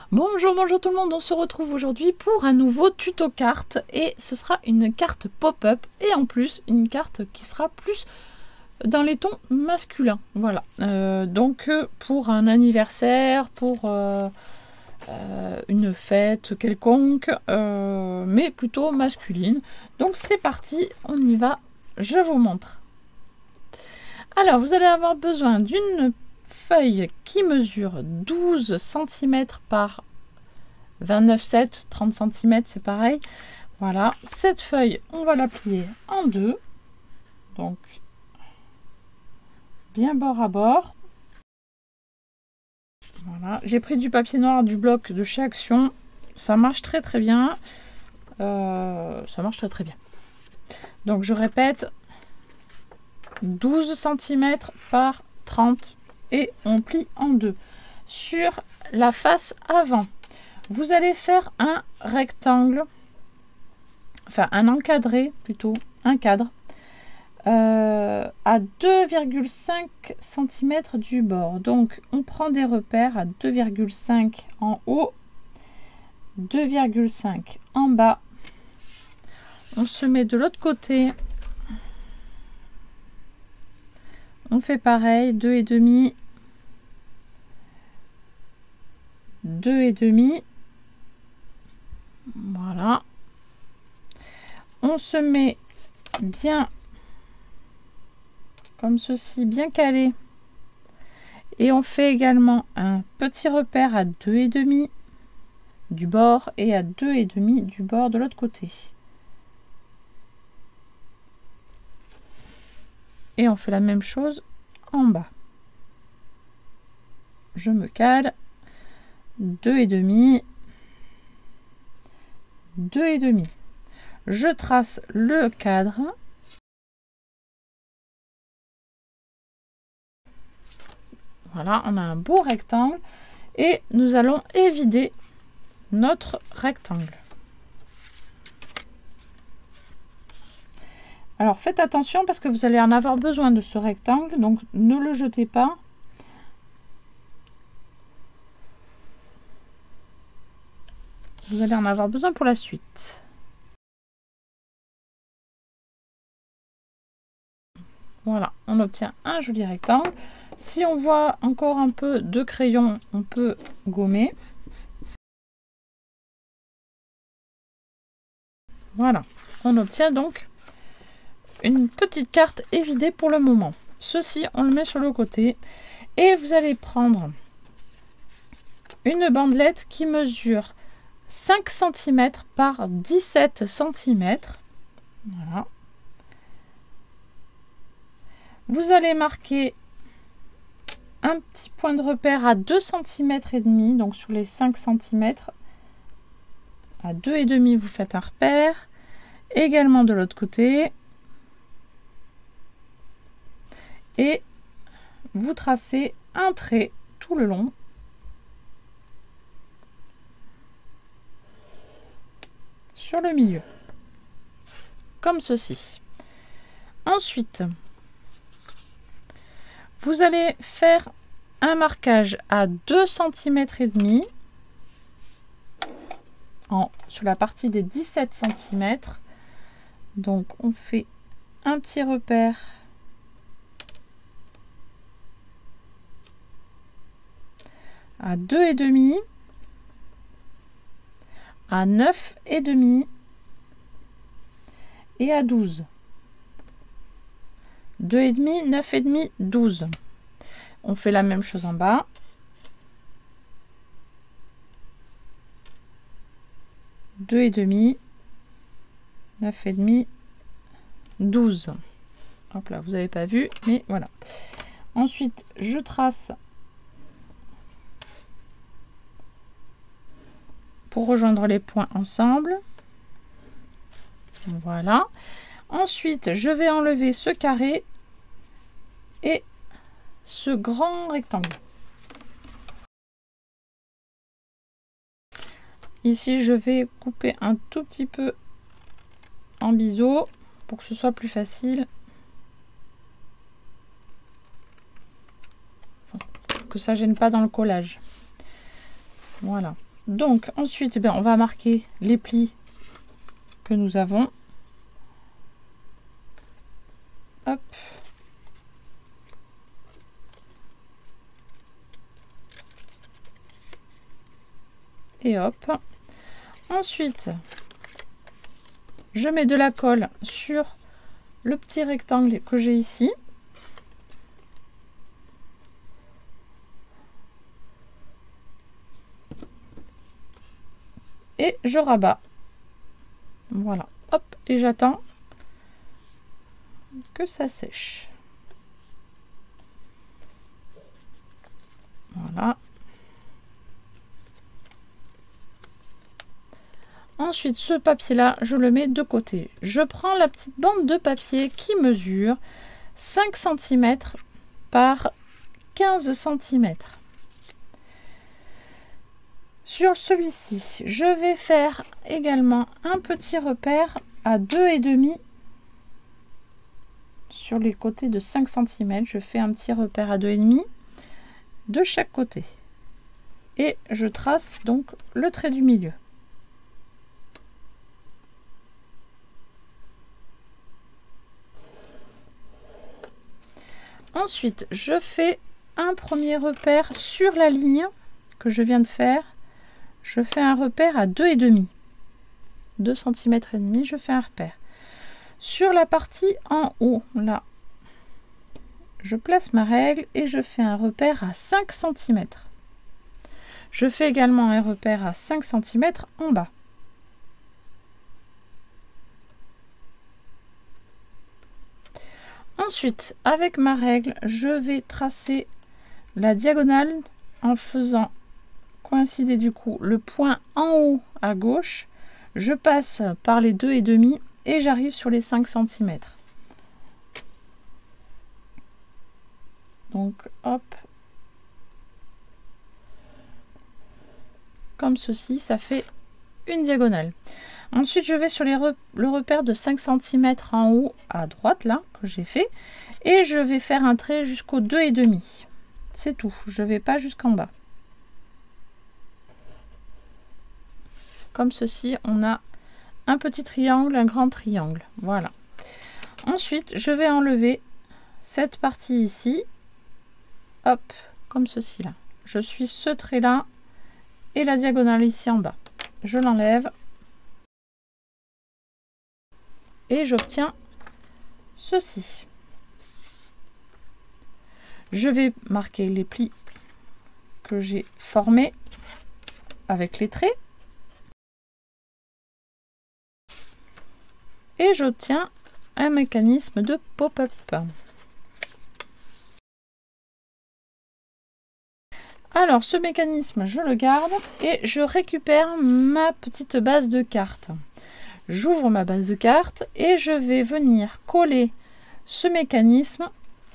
Bonjour, bonjour tout le monde, on se retrouve aujourd'hui pour un nouveau tuto carte et ce sera une carte pop-up et en plus une carte qui sera plus dans les tons masculins. Voilà, donc pour un anniversaire, pour une fête quelconque, mais plutôt masculine. Donc c'est parti, on y va, je vous montre. Alors vous allez avoir besoin d'une feuille qui mesure 12 cm par 29,7, 30 cm, c'est pareil. Voilà, cette feuille, on va la plier en deux. Donc, bien bord à bord. Voilà, j'ai pris du papier noir du bloc de chez Action. Ça marche très très bien. Ça marche très très bien. Donc, je répète, 12 cm par 30 et on plie en deux. Sur la face avant, vous allez faire un rectangle, enfin un encadré plutôt, un cadre, à 2,5 cm du bord. Donc on prend des repères à 2,5 en haut, 2,5 en bas. On se met de l'autre côté. On fait pareil, 2,5, 2,5. Voilà. On se met bien comme ceci, bien calé. Et on fait également un petit repère à 2,5 du bord et à 2,5 du bord de l'autre côté. Et on fait la même chose en bas. Je me cale. 2,5. 2,5. Je trace le cadre. Voilà, on a un beau rectangle et nous allons évider notre rectangle. Alors faites attention parce que vous allez en avoir besoin de ce rectangle, donc ne le jetez pas. Vous allez en avoir besoin pour la suite. Voilà, on obtient un joli rectangle. Si on voit encore un peu de crayon, on peut gommer. Voilà, on obtient donc une petite carte évidée pour le moment. Ceci, on le met sur le côté. Et vous allez prendre une bandelette qui mesure 5 cm par 17 cm. Voilà. Vous allez marquer un petit point de repère à 2,5 cm, donc sur les 5 cm. À 2,5 vous faites un repère. Également de l'autre côté. Et vous tracez un trait tout le long. Sur le milieu. Comme ceci. Ensuite, vous allez faire un marquage à 2,5 cm sur la partie des 17 cm. Donc on fait un petit repère à 2,5, à 9,5 et à 12. 2,5, 9,5, 12. On fait la même chose en bas. Deux et demi, 9,5, 12. Hop là, vous n'avez pas vu, mais voilà. Ensuite, je trace pour rejoindre les points ensemble. Voilà. Ensuite, je vais enlever ce carré et ce grand rectangle. Ici, je vais couper un tout petit peu en biseau pour que ce soit plus facile. Que ça gêne pas dans le collage. Voilà. Donc ensuite, on va marquer les plis que nous avons. Hop. Et hop. Ensuite, je mets de la colle sur le petit rectangle que j'ai ici. Et je rabats. Voilà. Hop. Et j'attends que ça sèche. Voilà. Ensuite, ce papier-là, je le mets de côté. Je prends la petite bande de papier qui mesure 5 cm par 15 cm. Sur celui-ci, je vais faire également un petit repère à 2,5 sur les côtés de 5 cm. Je fais un petit repère à 2,5 de chaque côté. Et je trace donc le trait du milieu. Ensuite, je fais un premier repère sur la ligne que je viens de faire. Je fais un repère à 2,5. 2 cm et demi, je fais un repère. Sur la partie en haut, là, je place ma règle et je fais un repère à 5 cm. Je fais également un repère à 5 cm en bas. Ensuite, avec ma règle, je vais tracer la diagonale en faisant coïncider du coup le point en haut à gauche. Je passe par les 2,5 et j'arrive sur les 5 cm. Donc hop, comme ceci, ça fait une diagonale. Ensuite, je vais sur le repère de 5 cm en haut à droite, là, que j'ai fait. Et je vais faire un trait jusqu'au 2,5. C'est tout. Je ne vais pas jusqu'en bas. Comme ceci, on a un petit triangle, un grand triangle. Voilà. Ensuite, je vais enlever cette partie ici. Hop, comme ceci, là. Je suis ce trait-là et la diagonale ici en bas. Je l'enlève. Et j'obtiens ceci. Je vais marquer les plis que j'ai formés avec les traits. Et j'obtiens un mécanisme de pop-up. Alors, ce mécanisme, je le garde et je récupère ma petite base de cartes. J'ouvre ma base de cartes et je vais venir coller ce mécanisme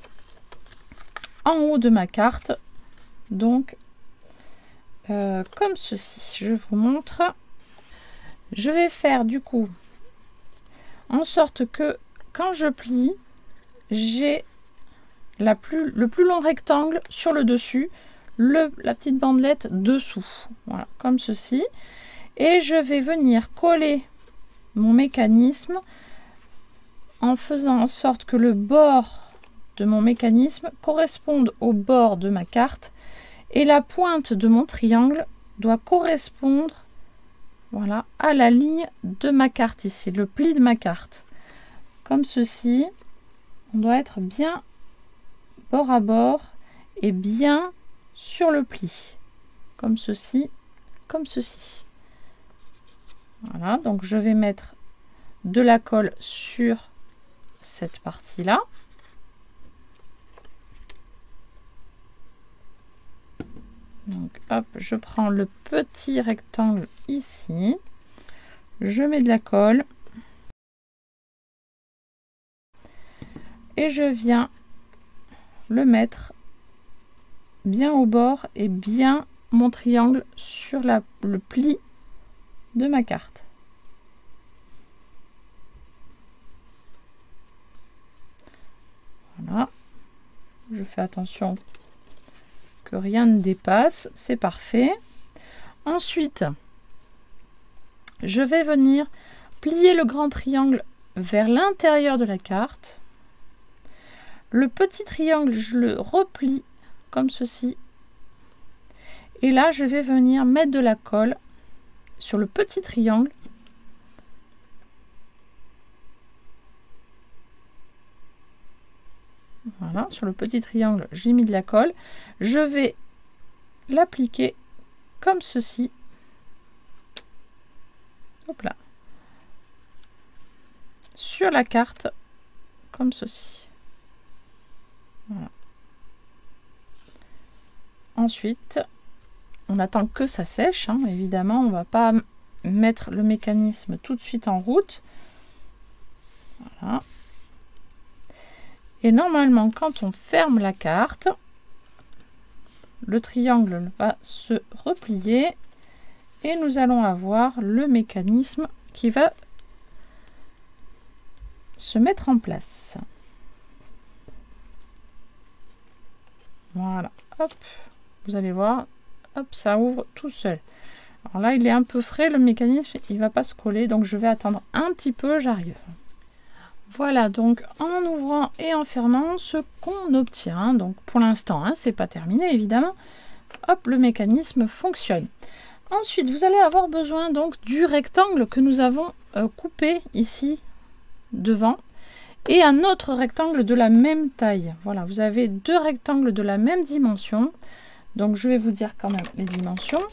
en haut de ma carte. Donc, comme ceci, je vous montre. Je vais faire du coup en sorte que quand je plie, j'ai le plus long rectangle sur le dessus, la petite bandelette dessous. Voilà, comme ceci. Et je vais venir coller mon mécanisme en faisant en sorte que le bord de mon mécanisme corresponde au bord de ma carte et la pointe de mon triangle doit correspondre, voilà, à la ligne de ma carte ici, le pli de ma carte. Comme ceci, on doit être bien bord à bord et bien sur le pli. Comme ceci, comme ceci. Voilà, donc je vais mettre de la colle sur cette partie-là. Donc hop, je prends le petit rectangle ici, je mets de la colle et je viens le mettre bien au bord et bien mon triangle sur le pli de ma carte. Voilà, je fais attention que rien ne dépasse, c'est parfait. Ensuite, je vais venir plier le grand triangle vers l'intérieur de la carte. Le petit triangle, je le replie comme ceci. Et là, je vais venir mettre de la colle sur le petit triangle. Voilà, sur le petit triangle, j'ai mis de la colle. Je vais l'appliquer comme ceci. Hop là. Sur la carte, comme ceci. Voilà. Ensuite, on attend que ça sèche. Hein. Évidemment, on ne va pas mettre le mécanisme tout de suite en route. Voilà. Et normalement, quand on ferme la carte, le triangle va se replier et nous allons avoir le mécanisme qui va se mettre en place. Voilà, hop, vous allez voir, hop, ça ouvre tout seul. Alors là, il est un peu frais, le mécanisme, il va pas se coller, donc je vais attendre un petit peu, j'arrive. Voilà, donc en ouvrant et en fermant, ce qu'on obtient, donc pour l'instant, hein, c'est pas terminé évidemment, hop, le mécanisme fonctionne. Ensuite, vous allez avoir besoin donc du rectangle que nous avons coupé ici devant et un autre rectangle de la même taille. Voilà, vous avez deux rectangles de la même dimension. Donc je vais vous dire quand même les dimensions.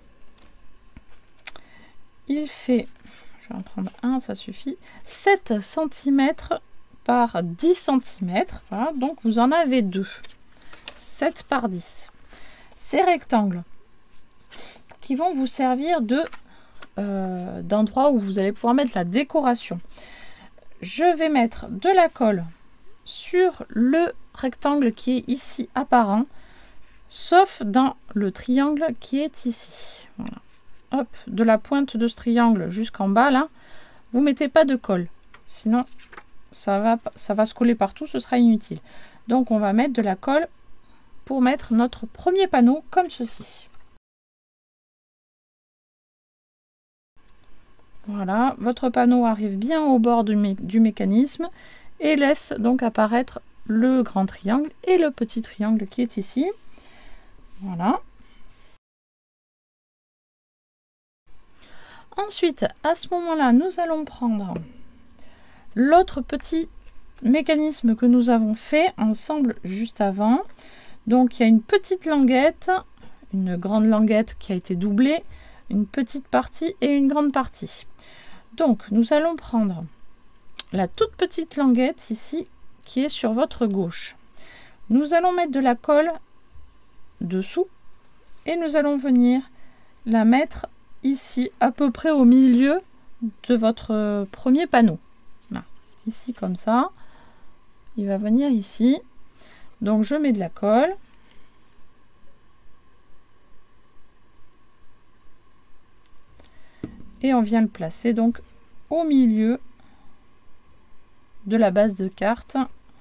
Il fait, je vais en prendre un, ça suffit, 7 cm par 10 cm. Voilà, donc vous en avez deux. 7 par 10. Ces rectangles qui vont vous servir d'endroit où vous allez pouvoir mettre la décoration. Je vais mettre de la colle sur le rectangle qui est ici apparent, sauf dans le triangle qui est ici. Voilà. Hop, de la pointe de ce triangle jusqu'en bas, là, vous ne mettez pas de colle. Sinon, ça va se coller partout, ce sera inutile. Donc, on va mettre de la colle pour mettre notre premier panneau comme ceci. Voilà, votre panneau arrive bien au bord du mécanisme et laisse donc apparaître le grand triangle et le petit triangle qui est ici. Voilà. Ensuite, à ce moment-là, nous allons prendre l'autre petit mécanisme que nous avons fait ensemble juste avant. Donc, il y a une petite languette, une grande languette qui a été doublée, une petite partie et une grande partie. Donc, nous allons prendre la toute petite languette ici qui est sur votre gauche. Nous allons mettre de la colle dessous et nous allons venir la mettre ici à peu près au milieu de votre premier panneau. Là, ici comme ça. Il va venir ici. Donc, je mets de la colle. Et on vient le placer donc au milieu de la base de carte.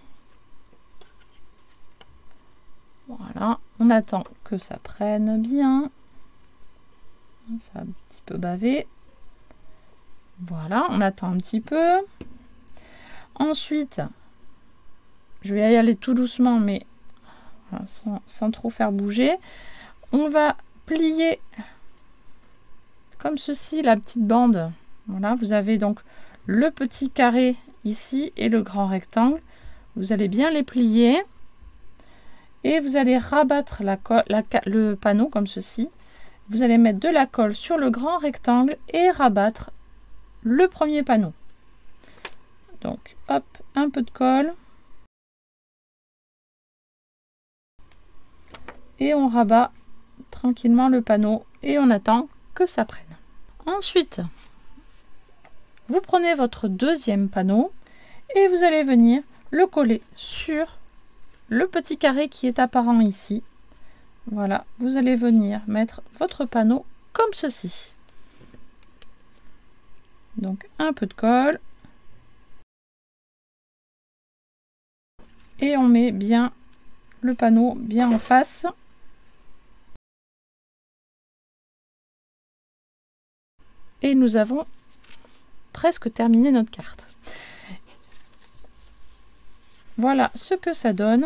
Voilà, on attend que ça prenne bien. Ça a un petit peu bavé. Voilà, on attend un petit peu. Ensuite, je vais y aller tout doucement, mais sans trop faire bouger. On va plier comme ceci la petite bande. Voilà, vous avez donc le petit carré ici et le grand rectangle. Vous allez bien les plier et vous allez rabattre le panneau comme ceci. Vous allez mettre de la colle sur le grand rectangle et rabattre le premier panneau. Donc hop, un peu de colle et on rabat tranquillement le panneau et on attend que ça prenne. Ensuite, vous prenez votre deuxième panneau et vous allez venir le coller sur le petit carré qui est apparent ici. Voilà, vous allez venir mettre votre panneau comme ceci. Donc un peu de colle. Et on met bien le panneau bien en face. Et nous avons presque terminé notre carte. Voilà ce que ça donne.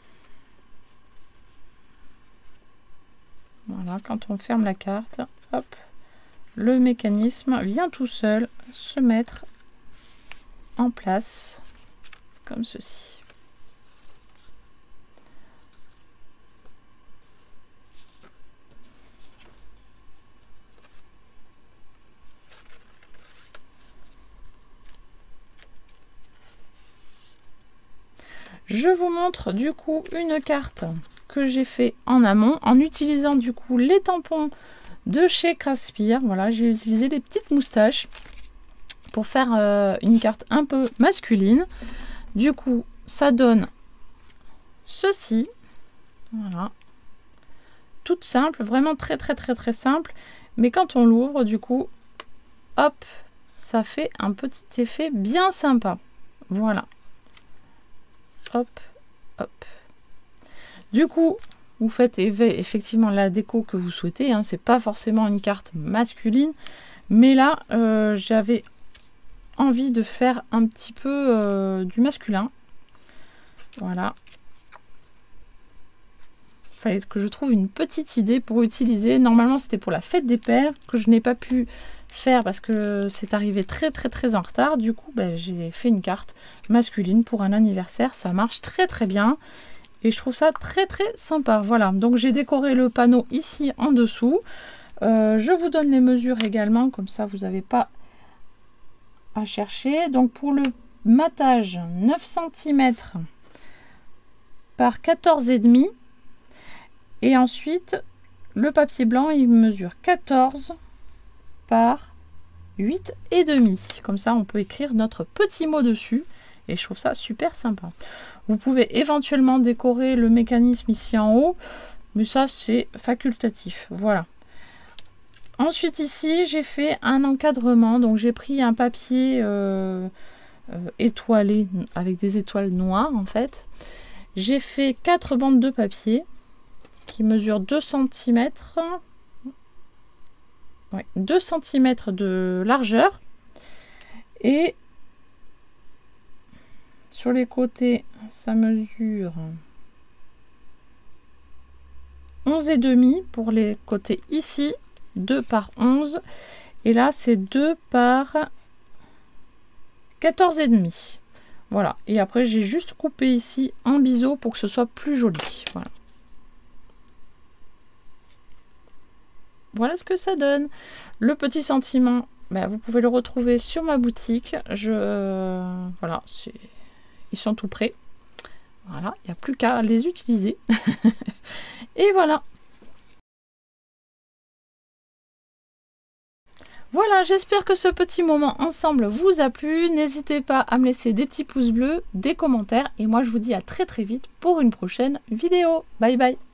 Voilà, quand on ferme la carte, hop, le mécanisme vient tout seul se mettre en place comme ceci. Je vous montre du coup une carte que j'ai fait en amont en utilisant du coup les tampons de chez Craftspire. Voilà, j'ai utilisé les petites moustaches pour faire une carte un peu masculine. Du coup, ça donne ceci. Voilà. Toute simple, vraiment très simple. Mais quand on l'ouvre, du coup, hop, ça fait un petit effet bien sympa. Voilà. Hop, hop. Du coup, vous faites effectivement la déco que vous souhaitez. Hein. C'est pas forcément une carte masculine. Mais là, j'avais envie de faire un petit peu du masculin. Voilà. Il fallait que je trouve une petite idée pour utiliser. Normalement, c'était pour la fête des pères que je n'ai pas pu faire parce que c'est arrivé très en retard. Du coup, ben, j'ai fait une carte masculine pour un anniversaire. Ça marche très bien. Et je trouve ça très sympa. Voilà, donc j'ai décoré le panneau ici en dessous. Je vous donne les mesures également, comme ça vous n'avez pas à chercher. Donc pour le matage, 9 cm par 14,5. Et ensuite, le papier blanc, il mesure 14 par 8,5. Comme ça, on peut écrire notre petit mot dessus. Et je trouve ça super sympa. Vous pouvez éventuellement décorer le mécanisme ici en haut. Mais ça, c'est facultatif. Voilà. Ensuite, ici, j'ai fait un encadrement. Donc, j'ai pris un papier étoilé avec des étoiles noires, en fait. J'ai fait 4 bandes de papier qui mesurent 2 cm. Ouais, 2 cm de largeur. Et sur les côtés, ça mesure 11,5 pour les côtés ici, 2 par 11. Et là, c'est 2 par 14,5. Voilà. Et après, j'ai juste coupé ici en biseau pour que ce soit plus joli. Voilà. Voilà ce que ça donne. Le petit sentiment, ben, vous pouvez le retrouver sur ma boutique. Voilà, ils sont tout prêts. Voilà, il n'y a plus qu'à les utiliser. Et voilà. Voilà, j'espère que ce petit moment ensemble vous a plu. N'hésitez pas à me laisser des petits pouces bleus, des commentaires. Et moi, je vous dis à très vite pour une prochaine vidéo. Bye bye.